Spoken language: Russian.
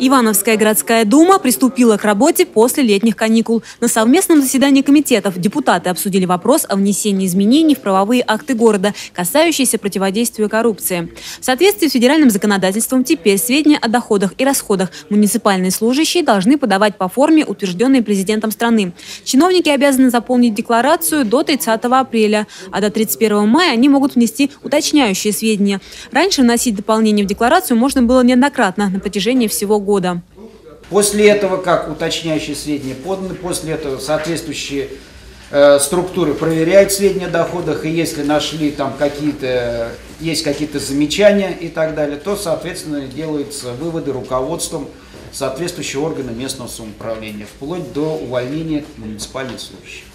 Ивановская городская дума приступила к работе после летних каникул. На совместном заседании комитетов депутаты обсудили вопрос о внесении изменений в правовые акты города, касающиеся противодействия коррупции. В соответствии с федеральным законодательством теперь сведения о доходах и расходах муниципальные служащие должны подавать по форме, утвержденной президентом страны. Чиновники обязаны заполнить декларацию до 30 апреля, а до 31 мая они могут внести уточняющие сведения. Раньше вносить дополнения в декларацию можно было неоднократно на протяжении всего года. После этого, как уточняющие сведения поданы, после этого соответствующие структуры проверяют сведения о доходах, и если нашли там есть какие-то замечания и так далее, то, соответственно, делаются выводы руководством соответствующего органа местного самоуправления, вплоть до увольнения муниципальных служащих.